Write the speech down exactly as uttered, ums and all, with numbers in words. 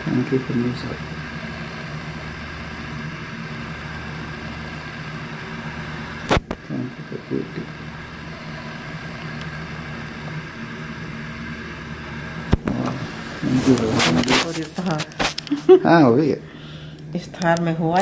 Thank you for music. Thank you for beauty. Thank you. और इस थार हाँ हो गया। इस थार में हुआ